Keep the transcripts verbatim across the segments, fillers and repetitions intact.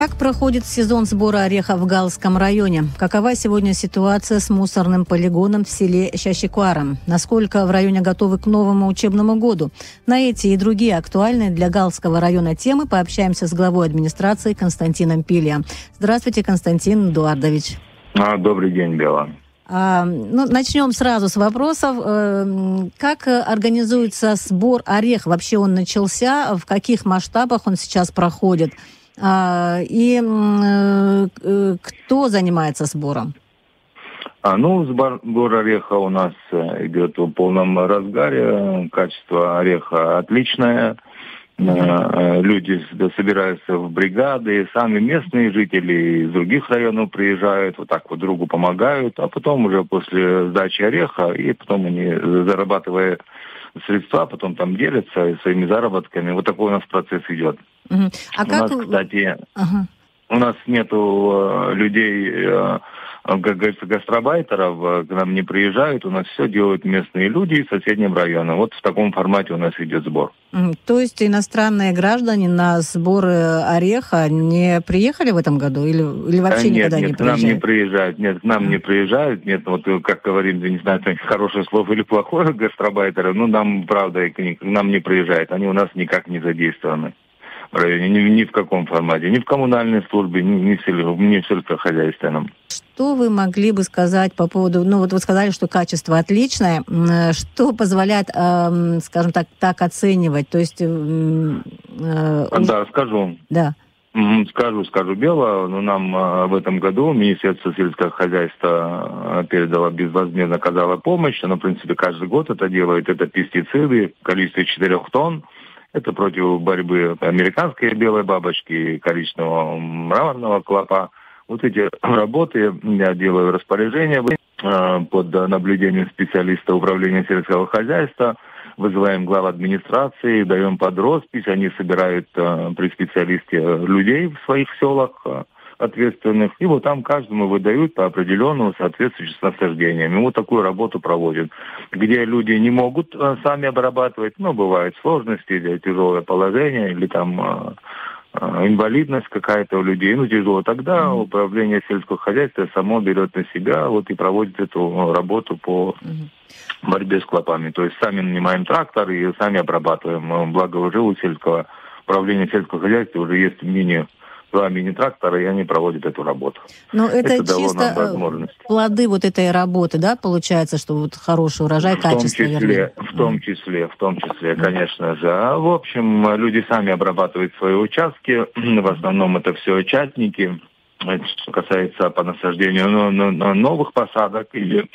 Как проходит сезон сбора орехов в Галском районе? Какова сегодня ситуация с мусорным полигоном в селе Щащикуара? Насколько в районе готовы к новому учебному году? На эти и другие актуальные для Галского района темы пообщаемся с главой администрации Константином Пилия. Здравствуйте, Константин Эдуардович. А, добрый день, Бела. А, ну, начнем сразу с вопросов. Как организуется сбор орехов? Вообще он начался? В каких масштабах он сейчас проходит? И кто занимается сбором? А, ну, сбор, сбор ореха у нас идет в полном разгаре. Качество ореха отличное. Mm-hmm. Люди собираются в бригады, сами местные жители из других районов приезжают, вот так вот другу помогают, а потом уже после сдачи ореха, и потом они, зарабатывая средства, потом там делятся своими заработками. Вот такой у нас процесс идет. Uh-huh. А у как... нас, кстати, uh-huh. у нас нету людей, как говорится, гастробайтеров, к нам не приезжают, у нас все делают местные люди из соседнего района. Вот в таком формате у нас идет сбор. Uh-huh. То есть иностранные граждане на сборы ореха не приехали в этом году или, или вообще нет, никогда нет, не приезжают? Нет, к нам не приезжают, нет, к нам uh-huh. не приезжают, нет, вот как говорим, я не знаю, хорошее слово или плохое гастробайтеры, ну нам, правда, к нам не приезжают, они у нас никак не задействованы в районе, ни, ни в каком формате, ни в коммунальной службе, ни, ни, в, сель, ни в сельскохозяйственном. Что вы могли бы сказать по поводу, ну вот вы сказали, что качество отличное, что позволяет, э, скажем так, так оценивать, то есть... Э, э, да, скажу. Да. Скажу, скажу Бело, но нам э, в этом году Министерство сельского хозяйства передало безвозмездно, оказало помощь, оно, в принципе, каждый год это делает, это пестициды в количестве четырех тонн. Это против борьбы американской белой бабочки, коричневого мраморного клопа. Вот эти работы я делаю распоряжение э, под наблюдением специалиста управления сельского хозяйства. Вызываем глав администрации, даем под роспись. Они собирают э, при специалисте людей в своих селах э, ответственных. И вот там каждому выдают по определенному соответствующему с насаждениями. Вот такую работу проводят. Где люди не могут э, сами обрабатывать, но бывают сложности, или тяжелое положение, или там э, э, инвалидность какая-то у людей, ну тяжело. Тогда mm-hmm. управление сельского хозяйства само берет на себя вот и проводит эту работу по mm-hmm. борьбе с клопами. То есть сами нанимаем трактор и сами обрабатываем. Благо уже у сельского управления сельского хозяйства уже есть мини два мини-трактора, и они проводят эту работу. Но это, это чисто плоды вот этой работы, да, получается, что вот хороший урожай, качество, вернее? В том числе, в том числе, конечно же. А в общем, люди сами обрабатывают свои участки, в основном это все частники, что касается по насаждению новых посадок или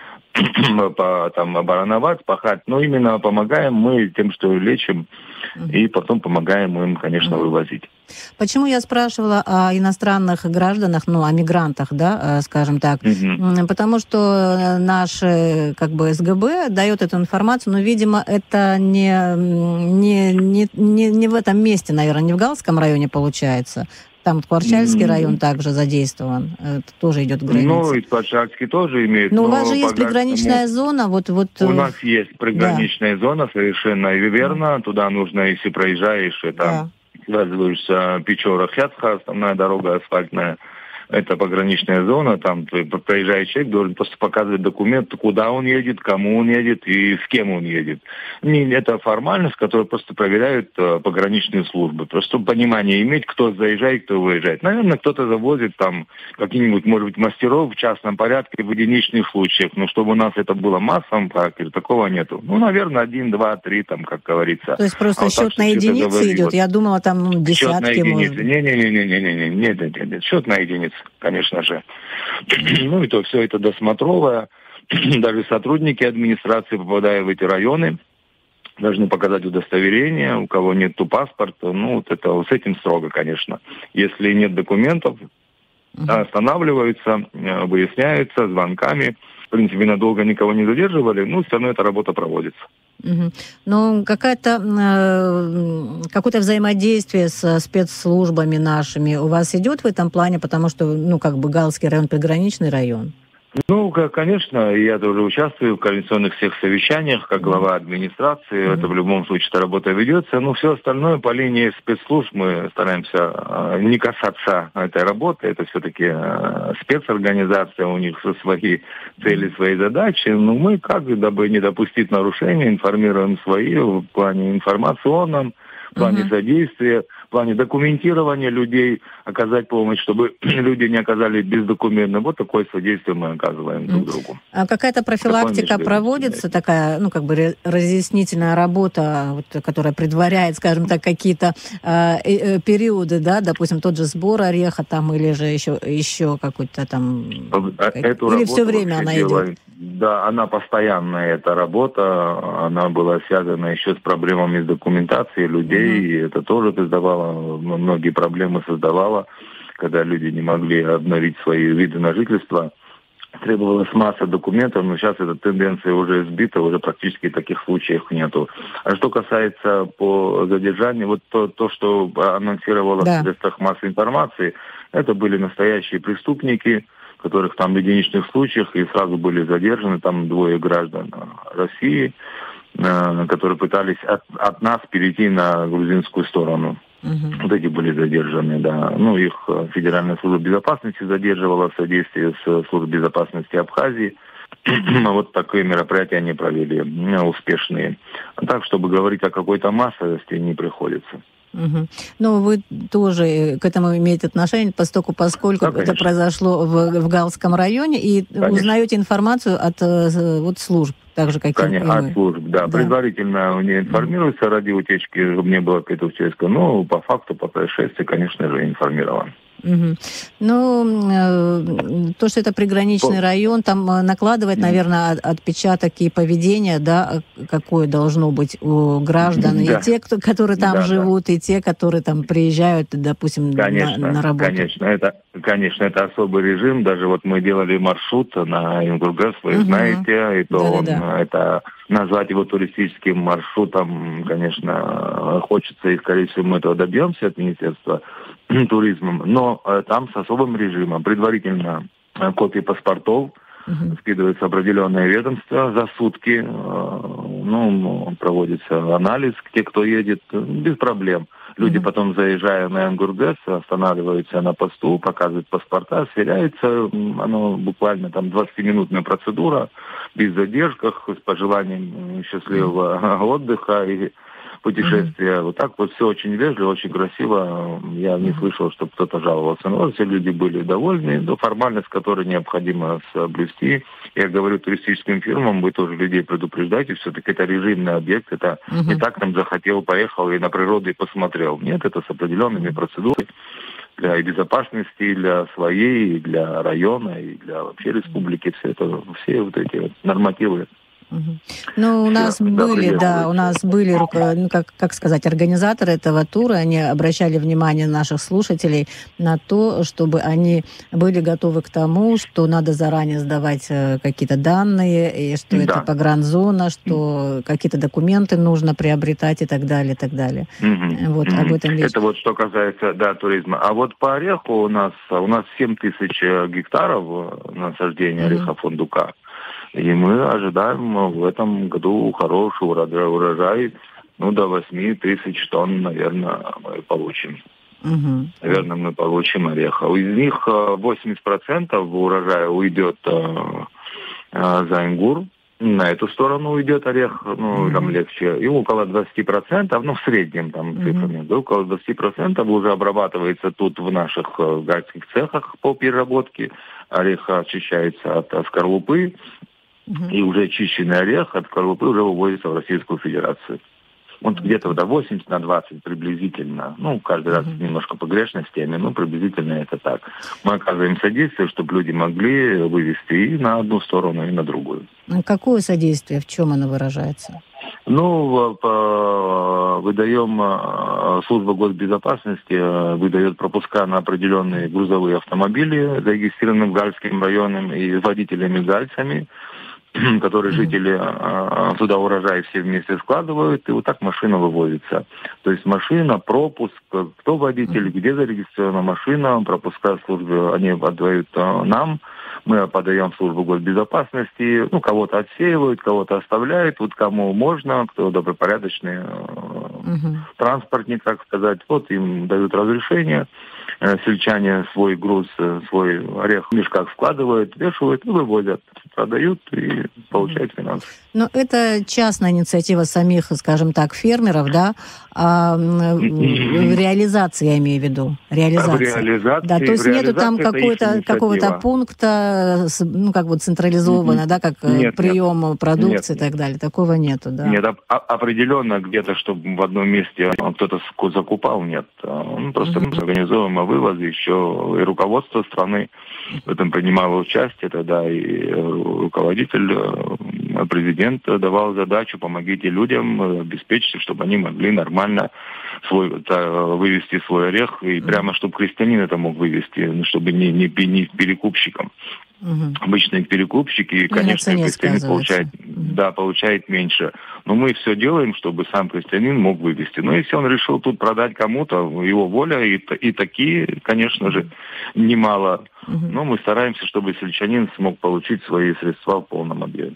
по, там, обороновать, пахать, но именно помогаем мы тем, что лечим, uh-huh. и потом помогаем им, конечно, uh-huh. вывозить. Почему я спрашивала о иностранных гражданах, ну, о мигрантах, да, скажем так, uh-huh. потому что наш, как бы, СГБ дает эту информацию, но, видимо, это не, не, не, не, не в этом месте, наверное, не в Галском районе получается. Там Кварчальский mm-hmm. район также задействован, это тоже идет граница. Ну, и Кварчальский тоже имеет. Но, но у вас же есть приграничная гражданам... зона, вот, вот... У нас есть приграничная да. зона, совершенно верно. Mm-hmm. Туда нужно, если проезжаешь, это связываешься Печора-Хяцха, основная дорога асфальтная. Это пограничная зона, там проезжающий человек должен просто показывать документ, куда он едет, кому он едет и с кем он едет. Это формальность, которую просто проверяют пограничные службы. Просто чтобы понимание иметь, кто заезжает, кто выезжает. Наверное, кто-то завозит там какие-нибудь, может быть, мастеров в частном порядке в единичных случаях. Но чтобы у нас это было массовым характером, такого нету. Ну, наверное, один, два, три, там, как говорится. То есть просто а счет вот на единицы идет? Я думала, там ну, десятки, счет на единицы. Может... Не-не-не-не-не-не, нет, нет, нет, счет на единицы. Конечно же. Ну и то все это досмотровое. Даже сотрудники администрации, попадая в эти районы, должны показать удостоверение. У кого нет паспорта, ну вот это с этим строго, конечно. Если нет документов, останавливаются, выясняются звонками. В принципе, надолго никого не задерживали, но все равно эта работа проводится. Угу. Ну, какая-то, э, какое-то взаимодействие с спецслужбами нашими у вас идет в этом плане, потому что, ну, как бы Галский район приграничный район? Ну, конечно, я тоже участвую в координационных всех совещаниях, как глава администрации. Mm-hmm. Это в любом случае эта работа ведется. Но все остальное по линии спецслужб мы стараемся не касаться этой работы. Это все-таки спецорганизация, у них свои цели, свои задачи. Но мы, как дабы не допустить нарушений, информируем свои в плане информационном, в плане uh-huh. содействия, в плане документирования людей, оказать помощь, чтобы люди не оказались бездокументны. Вот такое содействие мы оказываем uh-huh. друг другу. А какая-то профилактика проводится, такая, ну, как бы разъяснительная работа, вот, которая предваряет, скажем так, какие-то э, э, периоды, да, допустим, тот же сбор ореха там, или же еще, еще какой-то там... Эту или все время она делаем. идет? Да, она постоянная, эта работа, она была связана еще с проблемами с документацией людей, mm-hmm. и это тоже создавало, многие проблемы создавало, когда люди не могли обновить свои виды на жительство. Требовалась масса документов, но сейчас эта тенденция уже сбита, уже практически таких случаев нету. А что касается по задержанию, вот то, то что анонсировало да. в средствах массовой информации, это были настоящие преступники, которых там в единичных случаях и сразу были задержаны, там двое граждан России, э, которые пытались от, от нас перейти на грузинскую сторону. Uh-huh. Вот эти были задержаны, да. Ну, их Федеральная служба безопасности задерживала в содействии с службой безопасности Абхазии. Вот такие мероприятия они провели, успешные. Так, чтобы говорить о какой-то массовости, не приходится. Угу. Ну, вы тоже к этому имеете отношение, поскольку, поскольку да, это произошло в, в Галском районе, и конечно. Узнаете информацию от вот, служб, так же, как конечно, и мы. От служб, да. да. Предварительно не информируется ради утечки, чтобы не было какой-то утечки, но по факту, по происшествию, конечно же, информирован. Угу. Ну, э, то, что это приграничный район, там накладывает, наверное, отпечаток и поведение, да, какое должно быть у граждан, да. и те, кто, которые там да, живут, да. и те, которые там приезжают, допустим, конечно, на, на работу. Конечно, это, конечно, это особый режим. Даже вот мы делали маршрут на Ингургэс, вы угу. знаете, и то да, он, да, да. это назвать его туристическим маршрутом, конечно, хочется, и, скорее всего, мы этого добьемся от Министерства туризмом, но э, там с особым режимом. Предварительно э, копии паспортов uh-huh. скидывается определенное ведомство за сутки. Э, ну, проводится анализ, те, кто едет, без проблем. Люди uh-huh. потом, заезжая на Ингургэс, останавливаются на посту, показывают паспорта, сверяются. Оно буквально там двадцатиминутная процедура, без задержках, с пожеланием счастливого uh-huh. отдыха и путешествия. Mm-hmm. Вот так вот все очень вежливо, очень красиво. Я не слышал, чтобы кто-то жаловался. Но все люди были довольны. Но формальность, которую необходимо соблюсти. Я говорю туристическим фирмам, вы тоже людей предупреждаете. Все-таки это режимный объект. Это mm-hmm. не так там захотел, поехал и на природу и посмотрел. Нет, это с определенными процедурами для безопасности, и для своей, и для района, и для вообще республики. Все это, все вот эти нормативы. Угу. Ну, у нас Все, были, да, да, у нас были, ну, как, как сказать, организаторы этого тура, они обращали внимание наших слушателей на то, чтобы они были готовы к тому, что надо заранее сдавать какие-то данные, и что да. это погранзона, что какие-то документы нужно приобретать и так далее, и так далее. Угу. Вот, угу. об этом речь. Это вот что касается, да, туризма. А вот по ореху у нас, у нас семь тысяч гектаров насаждения угу. ореха фундука. И мы ожидаем в этом году хороший урожай, ну, до восемь тысяч тонн, наверное, мы получим. Угу. Наверное, мы получим ореха. Из них восемьдесят процентов урожая уйдет э, э, за Ингур. На эту сторону уйдет орех, ну, mm-hmm. там легче. И около двадцать процентов, ну, в среднем там mm-hmm. цифрами, да, около двадцать процентов уже обрабатывается тут в наших э, гальских цехах по переработке. Орех очищается от, от скорлупы. Uh-huh. И уже очищенный орех от скорлупы уже вывозится в Российскую Федерацию. Вот uh-huh. где-то до восемьдесят на двадцать приблизительно. Ну, каждый uh-huh. раз немножко погрешностями, но приблизительно это так. Мы оказываем содействие, чтобы люди могли вывести и на одну сторону, и на другую. Какое содействие? В чем оно выражается? Ну, по, выдаем, служба госбезопасности выдает пропуска на определенные грузовые автомобили, зарегистрированные Гальским районом и водителями-гальцами, которые жители mm-hmm. туда урожай все вместе складывают, и вот так машина вывозится. То есть машина, пропуск, кто водитель, mm-hmm. где зарегистрирована машина, пропуска службы они отдают нам, Мы подаем в службу госбезопасности, ну, кого-то отсеивают, кого-то оставляют, вот кому можно, кто добропорядочный угу. транспортник, так сказать, вот им дают разрешение. Сельчане свой груз, свой орех в мешках складывают, вешивают и вывозят, продают и получают финансы. Но это частная инициатива самих, скажем так, фермеров, да? А в реализации, я имею в виду. Реализация. В реализации. Да, то есть нету там какой-то, какого-то пункта, ну, как бы централизованно, mm-hmm. да, как нет, прием нет. продукции нет, и так далее. Такого нету, да? Нет, а- определенно где-то, чтобы в одном месте кто-то закупал, нет. Мы просто mm-hmm. организовываем вывозы, еще и руководство страны в этом принимало участие, тогда и руководитель, президент давал задачу: помогите людям, обеспечьте, чтобы они могли нормально свой, вывести свой орех, и прямо, чтобы крестьянин это мог вывести, чтобы не, не, не перекупщикам. Угу. Обычные перекупщики, конечно, крестьянин получает, угу. да, получает меньше. Но мы все делаем, чтобы сам крестьянин мог вывести. Но если он решил тут продать кому-то, его воля, и, и такие, конечно же, немало. Угу. Но мы стараемся, чтобы сельчанин смог получить свои средства в полном объеме.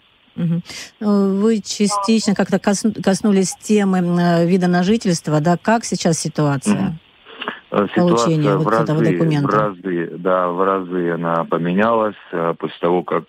Вы частично как-то коснулись темы вида на жительство, да? Как сейчас ситуация? Ситуация вот в, разы, в разы, да, в разы она поменялась после того, как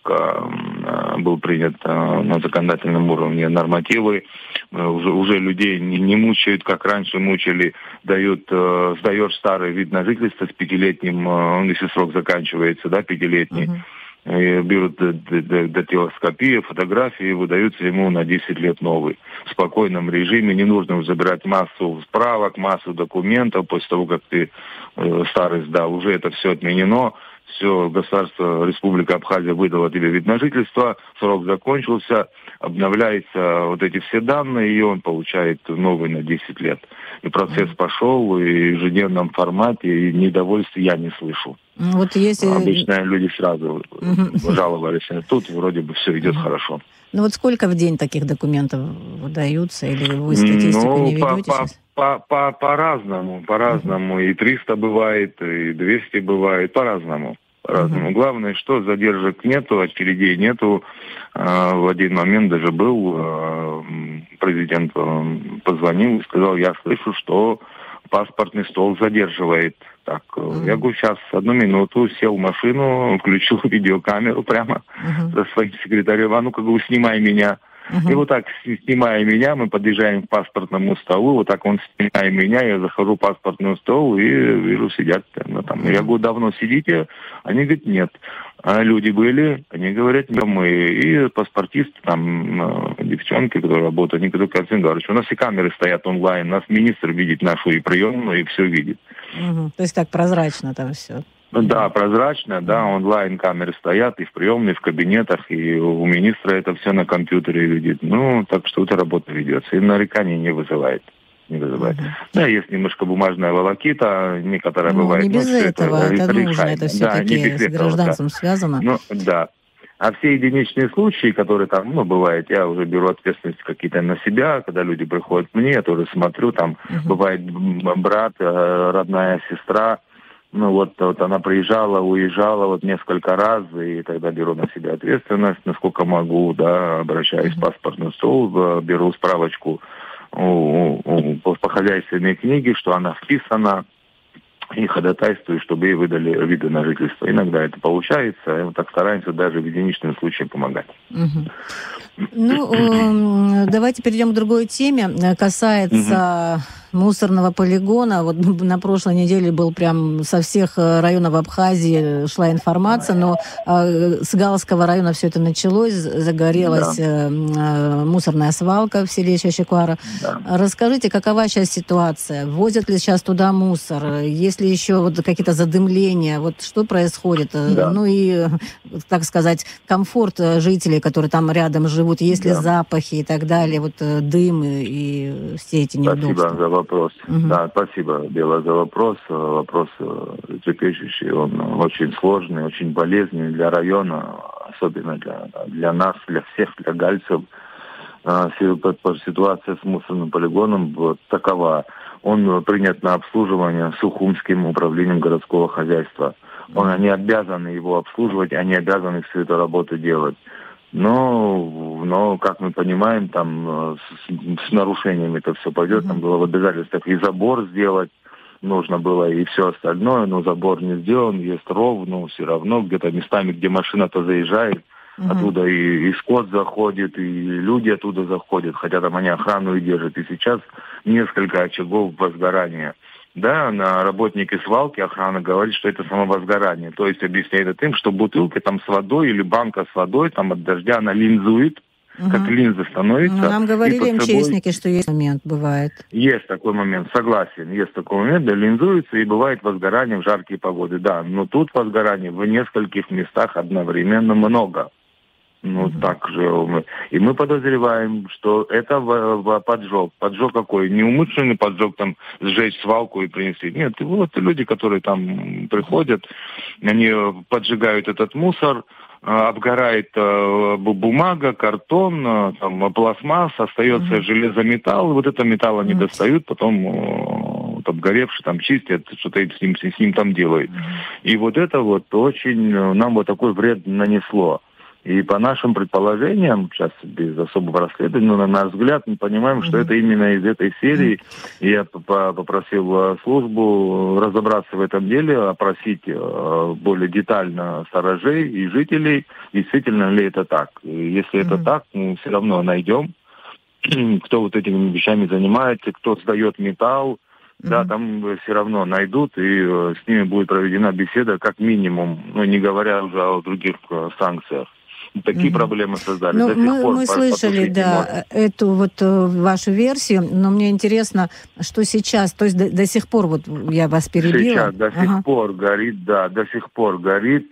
э, был принят э, на законодательном уровне нормативы. Уже, уже людей не, не мучают, как раньше мучили, дают, э, сдаешь старый вид на жительство с пятилетним, э, если срок заканчивается, да, пятилетний. Uh-huh. И берут дактилоскопию, фотографии, выдаются ему на десять лет новый. В спокойном режиме, не нужно забирать массу справок, массу документов после того, как ты э, старый сдал. Уже это все отменено. Все, государство, Республика Абхазия выдала тебе вид на жительство, срок закончился, обновляются вот эти все данные, и он получает новый на десять лет. И процесс mm-hmm. пошел, и в ежедневном формате, и недовольства я не слышу. Вот если... Обычно люди сразу mm-hmm. жаловались. Тут вроде бы все идет mm-hmm. хорошо. Ну вот сколько в день таких документов выдаются? Или вы статистику ну, не ведете по, сейчас? По, по, по-разному, по-разному. Mm-hmm. И триста бывает, и двести бывает, по-разному. По-разному. Mm-hmm. Главное, что задержек нету, очередей нету. А, в один момент даже был, а, президент позвонил и сказал: я слышу, что паспортный стол задерживает. Так, mm-hmm. я говорю, сейчас, одну минуту, сел в машину, включил видеокамеру прямо mm-hmm. за своим секретарем. А ну-ка, говорю, снимай меня. Uh-huh. И вот так, снимая меня, мы подъезжаем к паспортному столу, вот так он снимая меня, я захожу в паспортный стол и вижу, сидят ну, там. Я говорю, давно сидите? Они говорят, нет. А люди были? Они говорят, нет, мы. И паспортисты, там, девчонки, которые работают, они говорят, Константин Эдуардович, у нас и камеры стоят онлайн, нас министр видит нашу и приемную, и все видит. Uh-huh. То есть так прозрачно там все. Да, прозрачно, да, онлайн-камеры стоят и в приемной, и в кабинетах, и у министра это все на компьютере видит. Ну, так что эта работа ведется, и нареканий не вызывает. Не вызывает. Uh-huh. Да, есть немножко бумажная волокита, некоторая ну, бывает. Не без этого, это, это нужно, это все-таки да, с гражданством да. связано. Ну, да. А все единичные случаи, которые там, ну, бывает, я уже беру ответственность какие-то на себя, когда люди приходят к мне, я тоже смотрю, там, uh-huh. бывает брат, родная сестра, ну вот, вот она приезжала, уезжала вот несколько раз, и тогда беру на себя ответственность, насколько могу, да, обращаюсь mm-hmm. в паспортный стол, беру справочку у, у, по, по хозяйственной книге, что она вписана, и ходатайствую, чтобы ей выдали виды на жительство. Иногда это получается, и мы так стараемся даже в единичном случае помогать. Mm-hmm. Ну, давайте перейдем к другой теме. Касается угу. мусорного полигона. Вот на прошлой неделе был прям со всех районов Абхазии шла информация, но с Галского района все это началось, загорелась да. мусорная свалка в селе Чащекуара. Да. Расскажите, какова сейчас ситуация? Возят ли сейчас туда мусор? Есть ли еще вот какие-то задымления? Вот что происходит? Да. Ну и, так сказать, комфорт жителей, которые там рядом живут. Есть ли да. запахи и так далее, вот дым и, и все эти неудобства? Спасибо за вопрос. Угу. Да, спасибо, Бела, за вопрос. Вопрос трепещущий, он очень сложный, очень болезненный для района, особенно для, для нас, для всех, для гальцев. Ситуация с мусорным полигоном вот такова. Он принят на обслуживание Сухумским управлением городского хозяйства. Он, они обязаны его обслуживать, они обязаны всю эту работу делать. Но, но как мы понимаем, там с, с нарушениями это все пойдет. Там было в обязательствах и забор сделать нужно было, и все остальное, но забор не сделан, есть ров, но все равно где-то местами, где машина-то заезжает, Uh-huh. оттуда и, и скот заходит, и люди оттуда заходят, хотя там они охрану и держат. И сейчас несколько очагов возгорания. Да, на работники свалки охрана говорит, что это самовозгорание. То есть объясняет это тем, что бутылка там с водой или банка с водой там от дождя, она линзует, uh-huh. как линза становится. Ну, нам говорили МЧСники, собой... что есть момент, бывает. Есть такой момент, согласен. Есть такой момент, да, линзуется, и бывает возгорание в жаркие погоды. Да, но тут возгорание в нескольких местах одновременно много. Ну, mm-hmm. так же мы. И мы подозреваем, что это в, в поджог. Поджог какой? Не умышленный поджог, там, сжечь свалку и принести. Нет, вот люди, которые там приходят, они поджигают этот мусор, обгорает бумага, картон, там, пластмасса, остается mm-hmm. железометалл. Вот это металл они mm-hmm. достают, потом вот, обгоревший там чистят, что-то с ним, с ним там делают. Mm-hmm. И вот это вот очень нам вот такой вред нанесло. И по нашим предположениям, сейчас без особого расследования, но на наш взгляд, мы понимаем, что mm-hmm. это именно из этой серии. И я попросил службу разобраться в этом деле, опросить более детально сторожей и жителей, действительно ли это так. И если mm-hmm. это так, мы все равно найдем, кто вот этими вещами занимается, кто сдает металл. Mm-hmm. Да, там все равно найдут, и с ними будет проведена беседа как минимум, ну, не говоря уже о других санкциях. Такие mm-hmm. проблемы создали. Ну, мы мы слышали, да, эту вот вашу версию, но мне интересно, что сейчас, то есть до, до сих пор, вот я вас перебила. Сейчас до ага. сих пор горит, да, до сих пор горит,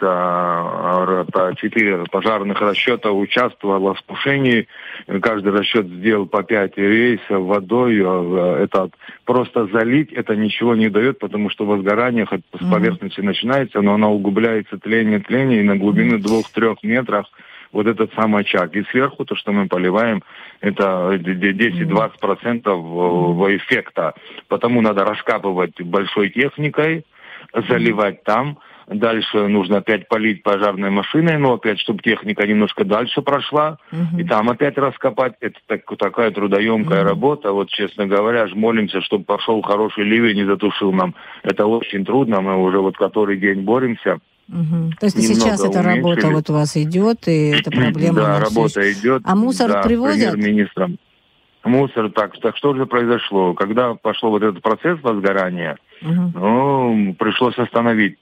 а, а, четыре пожарных расчета участвовало в тушении, каждый расчет сделал по пять рейсов водой, это просто залить, это ничего не дает, потому что возгорание хоть с поверхности mm-hmm. начинается, но оно углубляется тление, тление, и на глубину mm-hmm. двух-трех метров вот этот самый очаг. И сверху то, что мы поливаем, это десять-двадцать процентов mm-hmm. эффекта. Потому надо раскапывать большой техникой, заливать mm-hmm. там. Дальше нужно опять полить пожарной машиной, но опять, чтобы техника немножко дальше прошла. Mm-hmm. И там опять раскопать. Это так, такая трудоемкая mm-hmm. работа. Вот, честно говоря, молимся, чтобы пошел хороший ливень и затушил нам. Это очень трудно. Мы уже вот который день боремся. Угу. То есть и сейчас эта работа вот у вас идет, и эта проблема... Да, работа есть. идет. А мусор да, привозят? Премьер-министром. Мусор, так, так что же произошло? Когда пошел вот этот процесс возгорания, угу. ну, пришлось остановить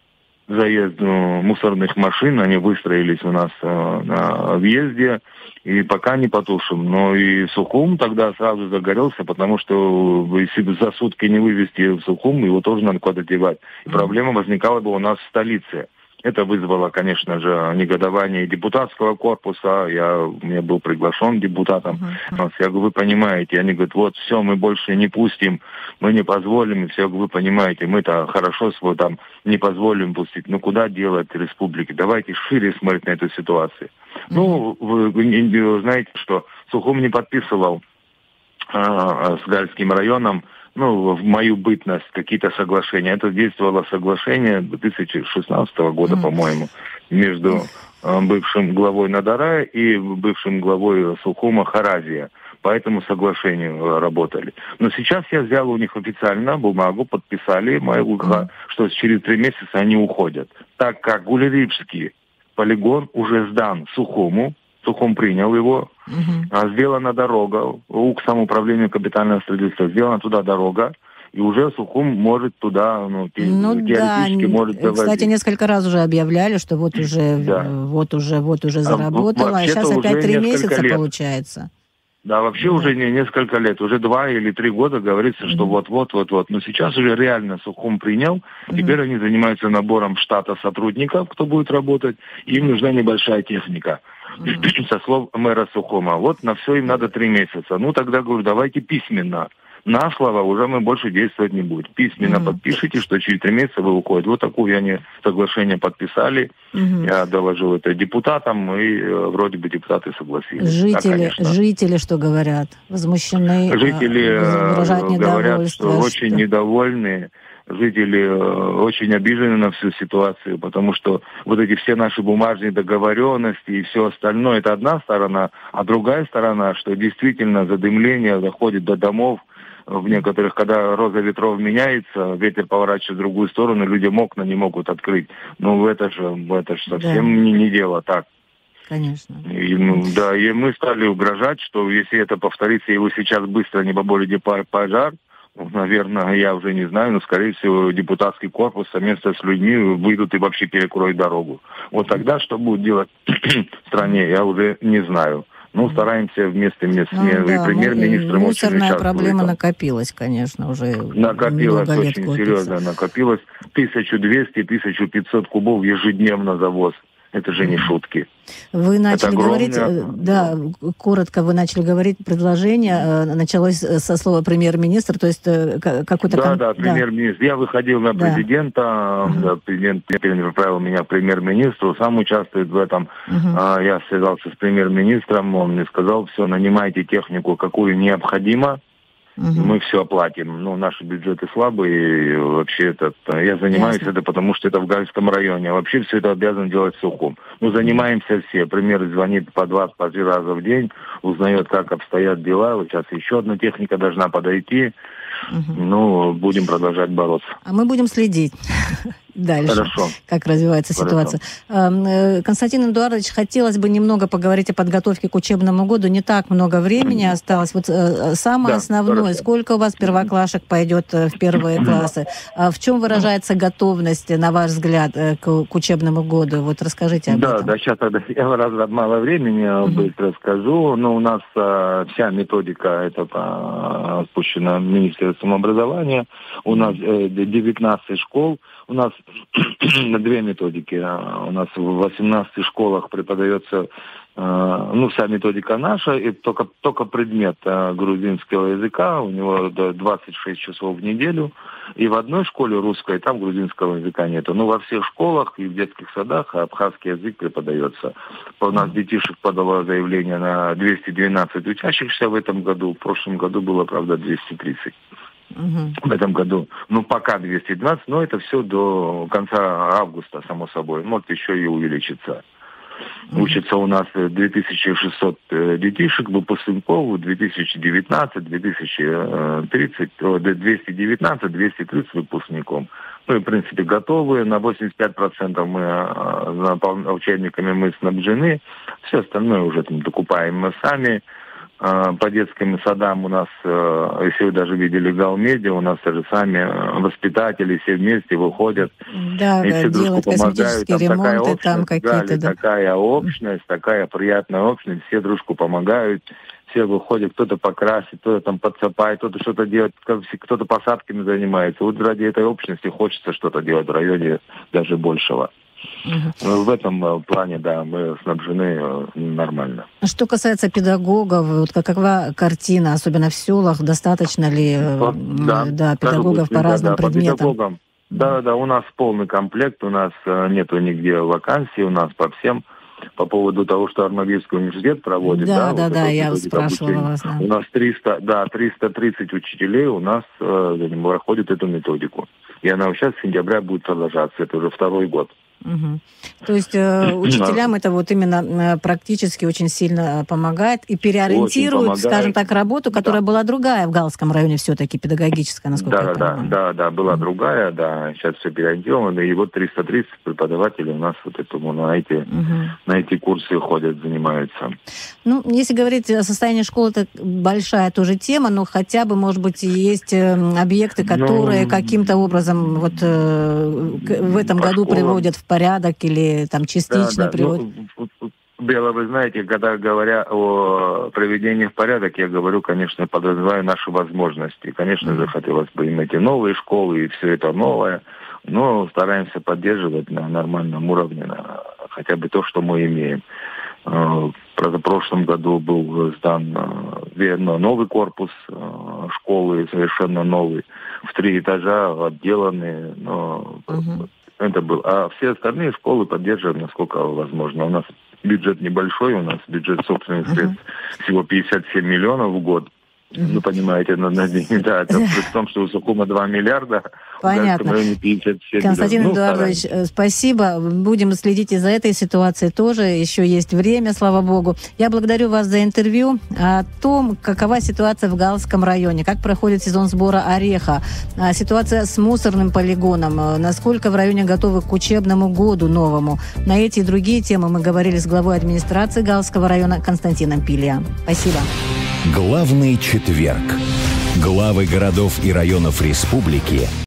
заезд ну, мусорных машин, они выстроились у нас э, на въезде, и пока не потушим. Но и Сухум тогда сразу загорелся, потому что если за сутки не вывезти в Сухум, его тоже надо куда-то девать. И проблема возникала бы у нас в столице. Это вызвало, конечно же, негодование депутатского корпуса. Я, я был приглашен депутатом. Uh-huh. Я говорю, вы понимаете. Они говорят, вот все, мы больше не пустим, мы не позволим. И все, вы понимаете, мы-то хорошо свой там не позволим пустить. Ну куда делать республики? Давайте шире смотреть на эту ситуацию. Uh-huh. Ну, вы, вы знаете, что Сухум не подписывал а, с Гальским районом, ну, в мою бытность какие-то соглашения. Это действовало соглашение две тысячи шестнадцатого года, mm. по-моему, между э, бывшим главой Надарая и бывшим главой Сухума Харазия. По этому соглашению работали. Но сейчас я взял у них официально бумагу, подписали мою, mm. что через три месяца они уходят. Так как Гулерипский полигон уже сдан Сухуму, Сухум принял его, uh-huh. сделана дорога, к самоуправлению капитального строительства, сделана туда дорога, и уже Сухум может туда, ну, ну теоретически да. может доводить. Кстати, несколько раз уже объявляли, что вот уже, да. вот уже, вот уже заработало, а, а сейчас опять три месяца лет. Получается. Да, вообще да. уже не несколько лет, уже два или три года говорится, что mm-hmm. вот-вот-вот-вот. Но сейчас уже реально Сухум принял, mm-hmm. теперь они занимаются набором штата сотрудников, кто будет работать, им нужна небольшая техника. Mm-hmm. Со слов мэра Сухума. Вот на все им надо три месяца. Ну тогда говорю, давайте письменно. На слово уже мы больше действовать не будем. Письменно mm-hmm. подпишите, что через три месяца вы уходите. Вот такое они соглашение подписали. Mm-hmm. Я доложил это депутатам, и э, вроде бы депутаты согласились. Жители, да, жители что говорят? Возмущены? Жители э, говорят, что очень недовольны. жители очень обижены на всю ситуацию, потому что вот эти все наши бумажные договоренности и все остальное, это одна сторона, а другая сторона, что действительно задымление доходит до домов, в некоторых, когда роза ветров меняется, ветер поворачивает в другую сторону, люди окна не могут открыть. Ну, это же, это же совсем да. не, не дело так. Конечно. И, ну, да, и мы стали угрожать, что если это повторится, его сейчас быстро не поборете пожар, наверное, я уже не знаю, но, скорее всего, депутатский корпус совместно с людьми выйдут и вообще перекроют дорогу. Вот тогда что будет делать в стране, я уже не знаю. Ну, стараемся вместе вместе. Ну, и да, премьер-министр очень мусорная проблема накопилась, конечно, уже накопилась много лет очень копится. Серьезно, накопилось тысяча двести - тысяча пятьсот кубов ежедневно завоз. Это же не шутки. Вы начали говорить, да, коротко вы начали говорить, предложение началось со слова премьер-министр, то есть какой-то... Да, кон... да, премьер-министр. Да. Я выходил на президента, uh-huh. да, президент направил меня к премьер-министру, сам участвует в этом. Uh-huh. Я связался с премьер-министром, он мне сказал, все, нанимайте технику, какую необходимо. Угу. Мы все оплатим. Ну, наши бюджеты слабые. И вообще это, я занимаюсь Ясно. это, потому что это в Гальском районе. А вообще все это обязан делать Сухум. Ну, занимаемся все. Пример звонит по два, по три раза в день, узнает, как обстоят дела. Вот сейчас еще одна техника должна подойти. Угу. Ну, будем продолжать бороться. А мы будем следить дальше, Хорошо. как развивается Хорошо. ситуация. Константин Эдуардович, хотелось бы немного поговорить о подготовке к учебному году. Не так много времени mm-hmm. осталось. Вот самое да, основное, хорошо. Сколько у вас первоклашек пойдет в первые классы? В чем выражается готовность, на ваш взгляд, к, к учебному году? Вот расскажите об да, этом. Да, сейчас я раз мало времени mm-hmm. быстро скажу. Но у нас вся методика это отпущена Министерством образования. У нас девятнадцать школ. У нас две методики. У нас в восемнадцати школах преподается, ну, вся методика наша, и только, только предмет грузинского языка. У него двадцать шесть часов в неделю. И в одной школе русской, там грузинского языка нету. Но во всех школах и в детских садах абхазский язык преподается. У нас детишек подало заявление на двести двенадцать учащихся в этом году. В прошлом году было, правда, двести тридцать. Uh-huh. В этом году. Ну, пока двести двадцать, но это все до конца августа, само собой. Может, еще и увеличится. Uh-huh. Учится у нас две тысячи шестьсот детишек, выпускников, две тысячи девятнадцать, две тысячи тридцать, двести девятнадцать, двести тридцать выпускников. Ну, и, в принципе, готовы. На восемьдесят пять процентов мы учебниками мы снабжены. Все остальное уже там докупаем мы сами. По детским садам у нас, если вы даже видели Галмедиа, у нас же сами воспитатели все вместе выходят. Да, и да, делают косметические ремонты, там какие-то. Да, такая общность, такая приятная общность, все дружку помогают, все выходят, кто-то покрасит, кто-то там подсыпает, кто-то что-то делает, кто-то посадками занимается. Вот ради этой общности хочется что-то делать в районе даже большего. Угу. В этом плане, да, мы снабжены нормально. Что касается педагогов, вот какова картина, особенно в селах, достаточно ли вот, да, да, педагогов по разным да, предметам? По да, да, у нас полный комплект, у нас нету нигде вакансий, у нас по всем. По поводу того, что Армавирский университет проводит, да, да, да, вот да, я спрашивала обучение. Вас. Да. У нас триста, да, триста тридцать учителей у нас э, проходят эту методику. И она сейчас с сентября будет продолжаться, это уже второй год. Угу. То есть э, учителям это вот именно э, практически очень сильно помогает и переориентирует, помогает. Скажем так, работу, которая да. была другая в Галском районе все-таки, педагогическая, насколько да, я да, понимаю. Да, да, была угу. другая, да, сейчас все переориентировано, и вот триста тридцать преподавателей у нас вот этому на эти, угу. на эти курсы ходят, занимаются. Ну, если говорить о состоянии школы, это большая тоже тема, но хотя бы, может быть, есть объекты, которые ну, каким-то образом вот э, в этом году школам. Приводят в порядок или там частично да, да. приводят? Ну, Бела, вы знаете, когда говоря о приведении в порядок, я говорю, конечно, подразумеваю наши возможности. Конечно же, хотелось бы иметь и новые школы, и все это новое, но стараемся поддерживать на нормальном уровне, на, хотя бы то, что мы имеем. В прошлом году был сдан новый корпус школы, совершенно новый, в три этажа, отделанный, но uh-huh. это был. А все остальные школы поддерживаем, насколько возможно. У нас бюджет небольшой, у нас бюджет собственных uh-huh. средств всего пятьдесят семь миллионов в год. Ну, понимаете, на, на день, да, это при том, что у Сухума два миллиарда, понятно. в районе пятьдесят семь Константин миллионов. Эдуардович, Ну, спасибо. Будем следить и за этой ситуацией тоже. Еще есть время, слава богу. Я благодарю вас за интервью о том, какова ситуация в Галском районе, как проходит сезон сбора ореха, ситуация с мусорным полигоном, насколько в районе готовы к учебному году новому. На эти и другие темы мы говорили с главой администрации Галского района Константином Пилья. Спасибо. Главный четверг. Главы городов и районов республики